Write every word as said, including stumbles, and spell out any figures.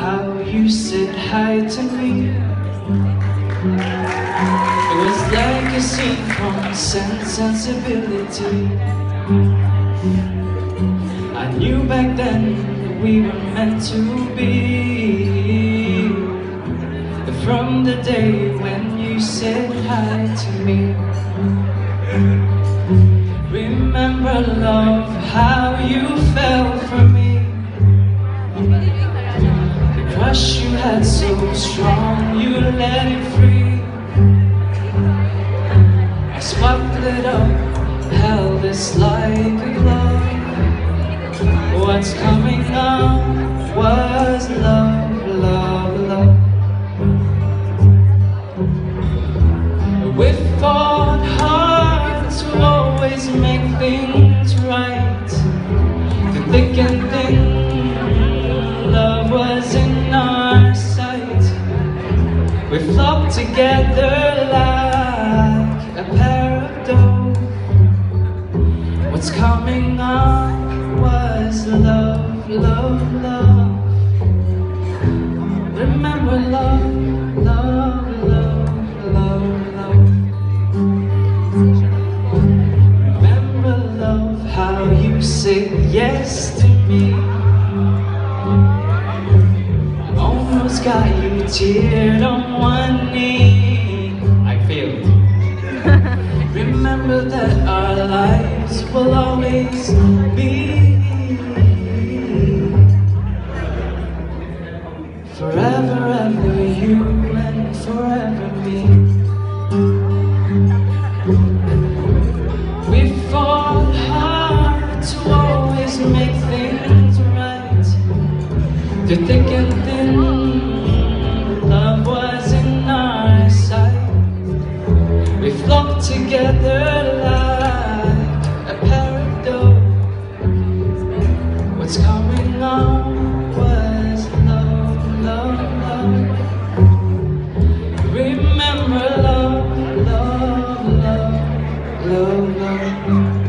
how you said hi to me. It was like a scene from Sense and Sensibility. I knew back then we were meant to be, from the day when you said hi to me. Remember, love, how you fell for me. The crush you had so strong, you let it free. I sparkled it up, held this like a glove. What's coming up was love, love, love. We fought hard to always make things right. The thick and thin, love was in our sight. We flocked together like a pair of doves. What's coming up was love, love, love. Remember love, love, love, love, love. Remember love, how you said yes to me. Almost got you teared on one knee. I failed. Remember that our lives will always be forever, ever you and forever me. We fought hard to always make things right. The thick and thin, love was in our sight. We flocked together like a pair of doves. What's coming on was love, love, love. Remember love, love, love, love, love.